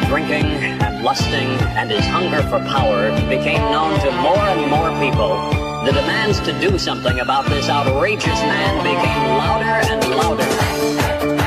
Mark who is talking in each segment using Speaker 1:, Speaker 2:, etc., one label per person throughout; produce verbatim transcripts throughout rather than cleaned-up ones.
Speaker 1: drinking and lusting and his hunger for power became known to more and more people, the demands to do something about this outrageous man became louder and louder.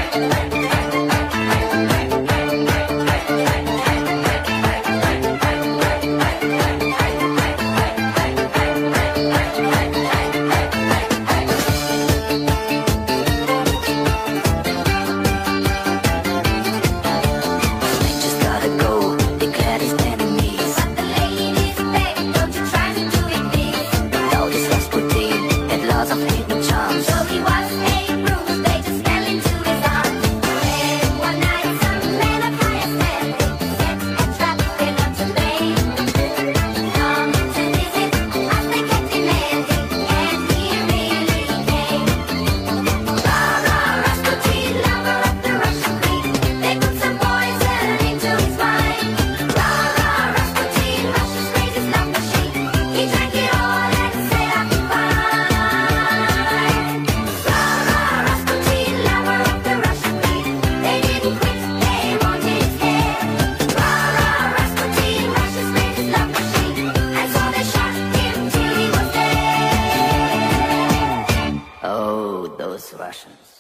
Speaker 2: Oh, those Russians.